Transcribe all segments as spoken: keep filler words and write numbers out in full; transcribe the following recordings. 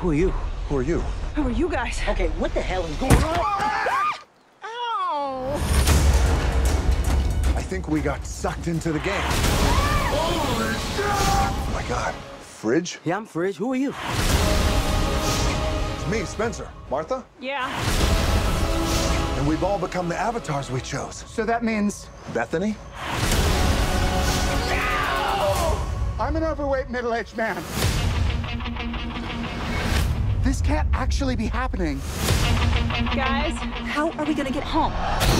Who are you? Who are you? Who are you guys? Okay, what the hell is going on? Ow! I think we got sucked into the game. Holy shit! Oh my God. Fridge? Yeah, I'm Fridge. Who are you? It's me, Spencer. Martha? Yeah. And we've all become the avatars we chose. So that means Bethany? I'm an overweight middle-aged man. This can't actually be happening. Guys, how are we gonna get home?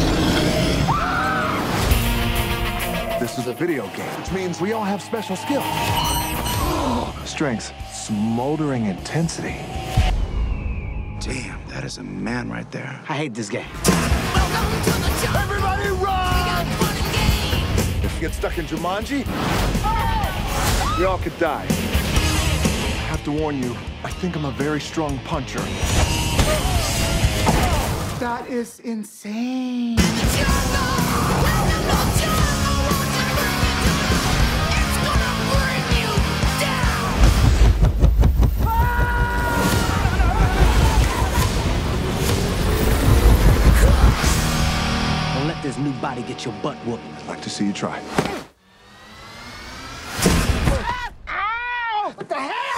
This is a video game, which means we all have special skills. Strength, smoldering intensity. Damn, that is a man right there. I hate this game. Everybody run! If you get stuck in Jumanji, we all could die. I have to warn you, I think I'm a very strong puncher. That is insane. Don't let this new body get your butt whooped. I'd like to see you try. Ow! What the hell?